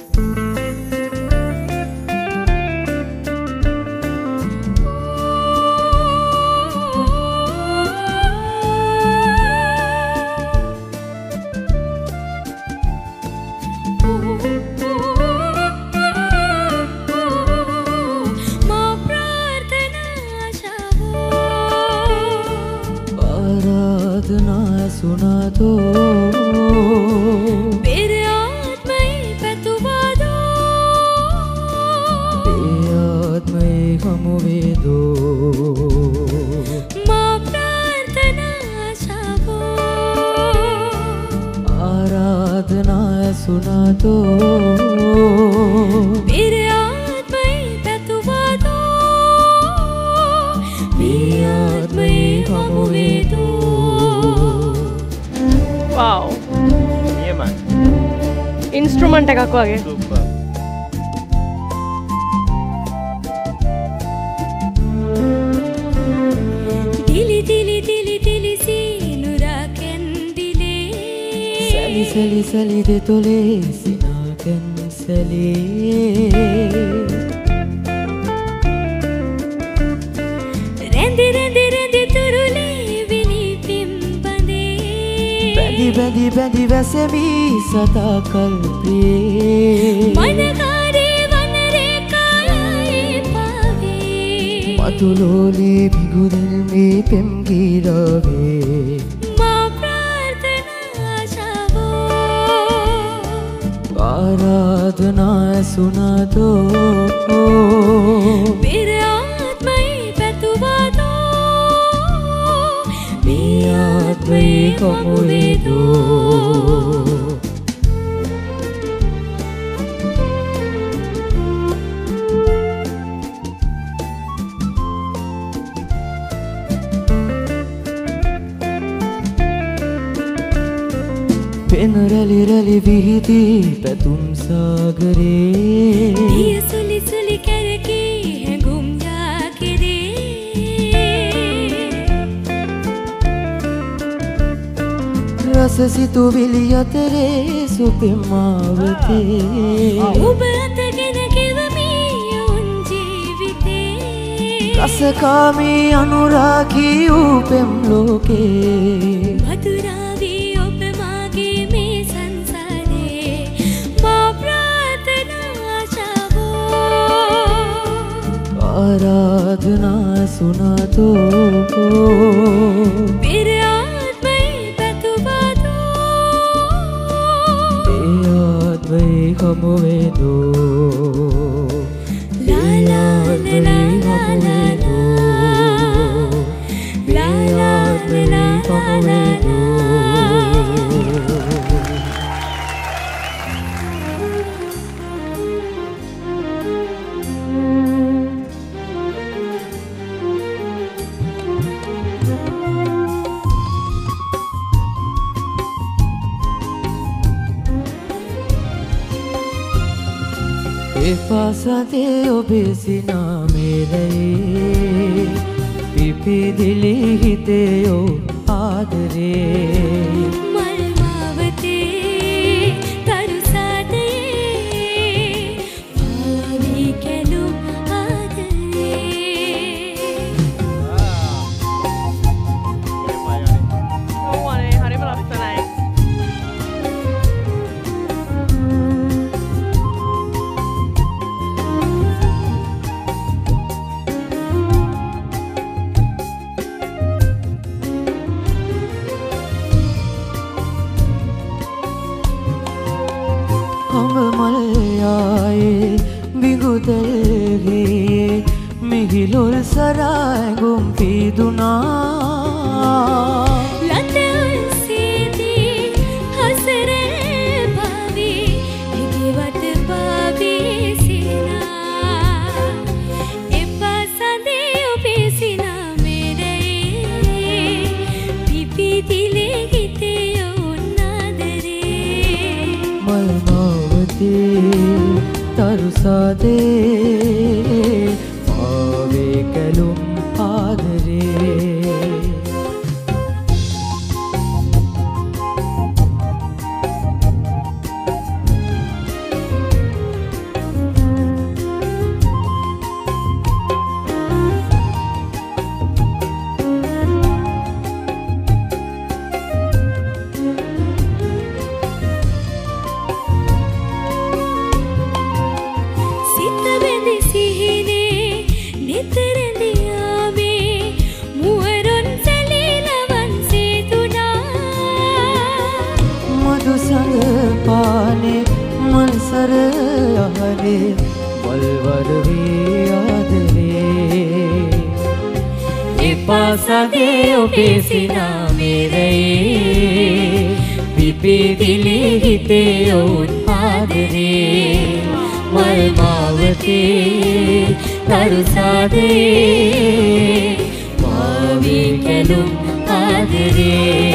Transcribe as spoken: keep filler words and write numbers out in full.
Instrument එකක් වගේ. Super. දිලි දිලි දිලි දිලි සීනුරා කැන්දිලේ සලි සලි සලි දෙතොලේ සිනා කැන්සලේ රැඳි රැඳි රැඳි තුරුලේ විනි පිම්බඳේ බැඳි බැඳි බැඳි වැසෙමි සදා කල්පේ මනකාරේ වනරේ කායේ පාවේ මතුලෝලේ බිගුදල් මේ පෙම් ගීරවේ මා ප්‍රාර්ථනා ආශාවෝ ආරාධනා ඇසුනාදෝ පෙර ආත්මයි පැතුවාදෝ මේ ආත්මේ කොමු වේදෝ පෙන රැලි රැලි විහිදි පැතුම් සාගරේ දිය සුලි සුලි කැරකී හැඟුම් යා කෙරේ රස සිතුවිලි අතරේ සුපෙමාවතේ ඔබ අතගෙන ගෙවමි උන් ජීවිතේ රසකාමී අනුරාගී වූ පෙම් ලෝකේ මధుරාවී ඔබ මාගේ මේ සංසාරේ මා ප්‍රාර්ථනා ආශාවෝ ආරාධනා සුනාදෝ පෙර ආත්මයි පැතුවාදෝ ඒ ආත්මේ හමු වේදෝ ලා ලා ලා ලා ලා ලා ලා ලා ලා එපාසදේ ඔබේ සිනා මේලයේ පිපිදිලි හිතේයෝ ආදරේ මල් මාවතේ තරුසාදයේ පාවී කැලුම් ආදරේ ඔව් අනේ හරිම ලස්සනයි. අඹ මල් යායේ බිඟුදල්ගේ මිහිලුල් සරාගුම් පීදුනා ලත උන්සේදී හසරේ පාවී ඉදිවත පාවී සිනා එපා සඳේ ඔබේ සිනා මෙරේ පිපිදිලේ හිතේ උන්නාදරේ මල් මාවතේ තරුසාදේ පාවේ කැලුම් ආදරේ මල්සර යහනේ වල්වර වී ආදරේ එපා සදේ ඔබේ සිනාමෙරේ විපිදිලි හිතේ ඔවුන් ආදරේ මල් මාවතේ තරුසාදේ මාවී කැලුම් ආදරේ